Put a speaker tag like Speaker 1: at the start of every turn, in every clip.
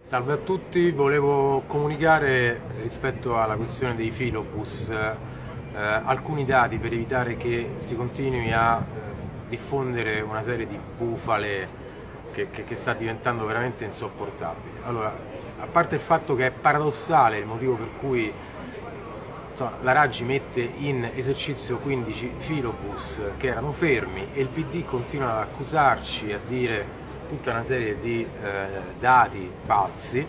Speaker 1: Salve a tutti, volevo comunicare rispetto alla questione dei filobus alcuni dati per evitare che si continui a diffondere una serie di bufale che sta diventando veramente insopportabile. Allora, a parte il fatto che è paradossale il motivo per cui la Raggi mette in esercizio 15 filobus che erano fermi e il PD continua ad accusarci, a dire tutta una serie di dati falsi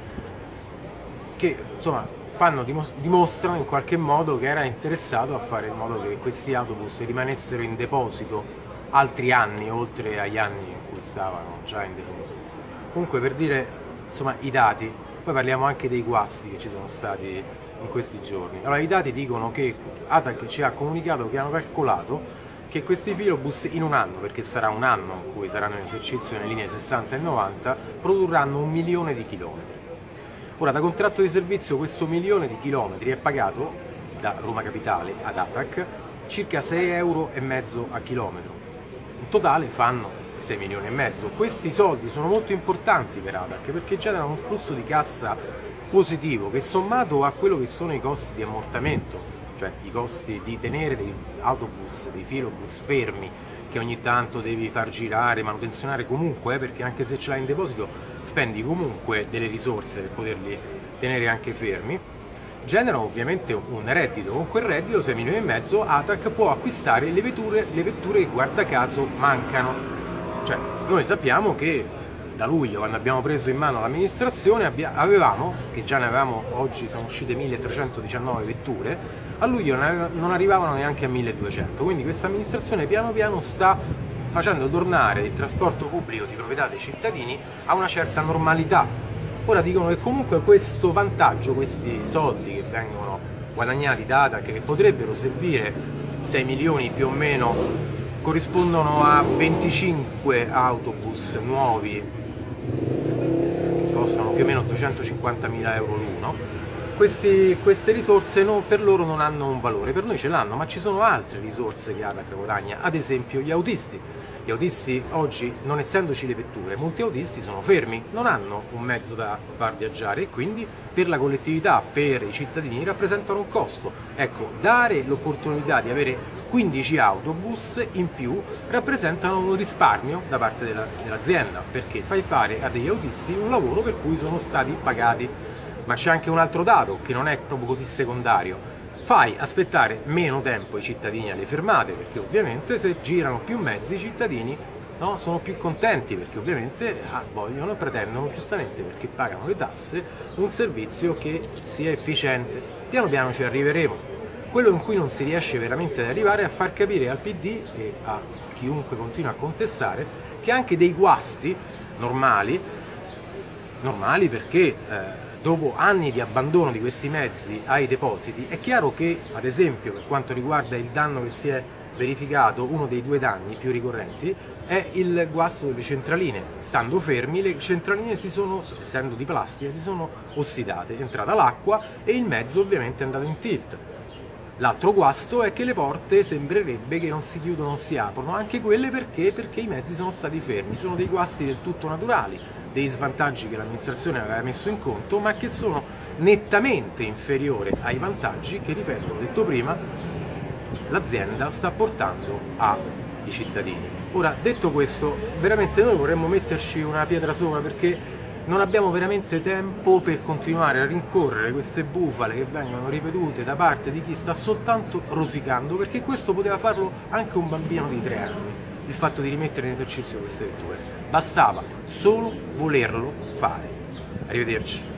Speaker 1: che dimostrano in qualche modo che era interessato a fare in modo che questi autobus rimanessero in deposito altri anni oltre agli anni in cui stavano già in deposito. Comunque, per dire i dati, poi parliamo anche dei guasti che ci sono stati in questi giorni. Allora, i dati dicono che ATAC ci ha comunicato che hanno calcolato che questi filobus in un anno, perché sarà un anno in cui saranno in esercizio nelle linee 60 e 90, produrranno 1 milione di chilometri. Ora, da contratto di servizio questo 1 milione di chilometri è pagato da Roma Capitale ad ATAC circa 6,5 euro a chilometro. In totale fanno 6 milioni e mezzo. Questi soldi sono molto importanti per ATAC perché generano un flusso di cassa positivo che, sommato a quello che sono i costi di ammortamento, cioè i costi di tenere dei autobus, dei filobus fermi che ogni tanto devi far girare, manutenzionare comunque, perché anche se ce l'hai in deposito spendi comunque delle risorse per poterli tenere anche fermi, generano ovviamente un reddito. Con quel reddito, 6 milioni e mezzo, ATAC può acquistare le vetture che guarda caso mancano. Cioè, noi sappiamo che da luglio, quando abbiamo preso in mano l'amministrazione, avevamo, che già ne avevamo, oggi sono uscite 1319 vetture, a luglio non arrivavano neanche a 1200, quindi questa amministrazione piano piano sta facendo tornare il trasporto pubblico di proprietà dei cittadini a una certa normalità. Ora dicono che comunque questo vantaggio, questi soldi che vengono guadagnati da ATAC, che potrebbero servire 6 milioni più o meno, corrispondono a 25 autobus nuovi che costano più o meno 250.000 euro l'uno. Queste risorse per loro non hanno un valore, per noi ce l'hanno, ma ci sono altre risorse che ATAC guadagna, ad esempio gli autisti. Gli autisti oggi, non essendoci le vetture, molti autisti sono fermi, non hanno un mezzo da far viaggiare e quindi per la collettività, per i cittadini rappresentano un costo. Ecco, dare l'opportunità di avere 15 autobus in più rappresentano un risparmio da parte dell'azienda, perché fai fare a degli autisti un lavoro per cui sono stati pagati. Ma c'è anche un altro dato che non è proprio così secondario: fai aspettare meno tempo i cittadini alle fermate, perché ovviamente se girano più mezzi i cittadini sono più contenti, perché ovviamente vogliono e pretendono, giustamente perché pagano le tasse, un servizio che sia efficiente. Piano piano ci arriveremo. Quello in cui non si riesce veramente ad arrivare è a far capire al PD e a chiunque continua a contestare che anche dei guasti normali perché dopo anni di abbandono di questi mezzi ai depositi, è chiaro che, ad esempio, per quanto riguarda il danno che si è verificato, uno dei due danni più ricorrenti è il guasto delle centraline. Stando fermi, le centraline essendo di plastica, si sono ossidate, è entrata l'acqua e il mezzo ovviamente è andato in tilt. L'altro guasto è che le porte sembrerebbe che non si chiudono, non si aprono, anche quelle perché i mezzi sono stati fermi. Sono dei guasti del tutto naturali, dei svantaggi che l'amministrazione aveva messo in conto, ma che sono nettamente inferiori ai vantaggi che, ripeto, ho detto prima, l'azienda sta portando ai cittadini. Ora, detto questo, veramente noi vorremmo metterci una pietra sopra, perché non abbiamo veramente tempo per continuare a rincorrere queste bufale che vengono ripetute da parte di chi sta soltanto rosicando, perché questo poteva farlo anche un bambino di 3 anni, il fatto di rimettere in esercizio queste vetture. Bastava solo volerlo fare. Arrivederci.